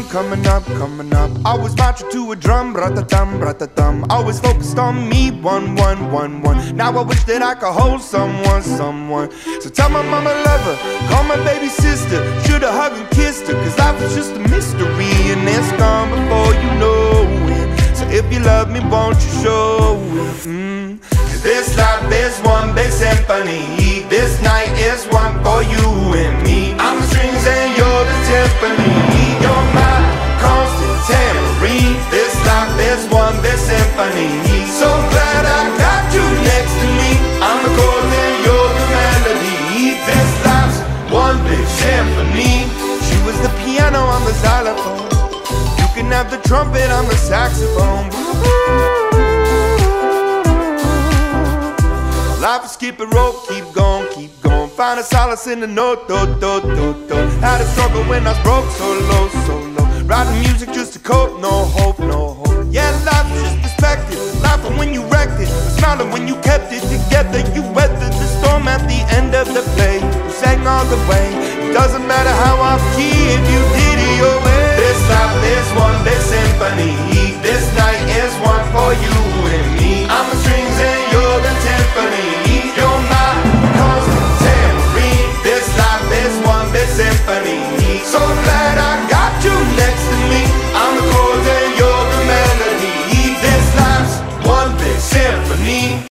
coming up, coming up. Always marching to a drum, rat-a-tum, rat-a-tum. Always focused on me, one, one, one, one. Now I wish that I could hold someone, someone. So tell my mama love her, call my baby sister. Should've hugged and kissed her, cause life was just a mystery, and it's gone before you know it. So if you love me, won't you show it? Cause this life is one big symphony. This night is one for you and me. I'm the strings and you're the timpani. You're my constant tambourine. This life is one big symphony. So glad I got you next to me. I'm the chord and you're the melody. This life's one big symphony. She was the piano, I'm the xylophone. You can have the trumpet, I'm the saxophone. Life is keep it roll, keep going, keep going. Find a solace in the note, do, do, do, do. Had a struggle when I was broke, so low, so low. Writing music just to cope, no hope, no hope. Yeah, life is just perspective. Laughing when you wrecked it, smiling when you kept it together. You weathered the storm at the end of the play. You sang all the way. It doesn't matter how off key if you did it your way. This life is one big symphony. This night is one for you